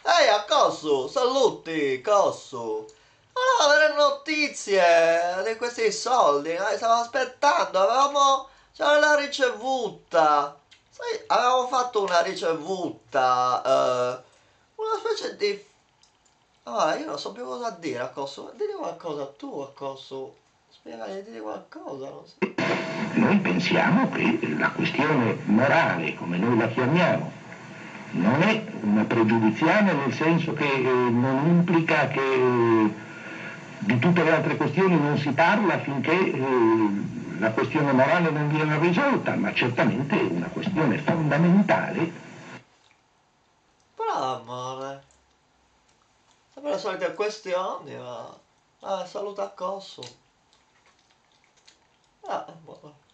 Ehi, a coso, saluti, coso. Volevo avere notizie di questi soldi, stavo aspettando, c'era la ricevuta. Sai, avevamo fatto una ricevuta, una specie di... Ah, io non so più cosa dire a coso, dite qualcosa tu a coso. Spiegami, dite qualcosa, non so. Noi pensiamo che la questione morale, come noi la chiamiamo, non è una pregiudiziale nel senso che non implica che di tutte le altre questioni non si parla finché la questione morale non viene risolta, ma certamente è una questione fondamentale. Però, amore, sempre le solite questioni, ma... Ah, saluta a coso. Ah, boh.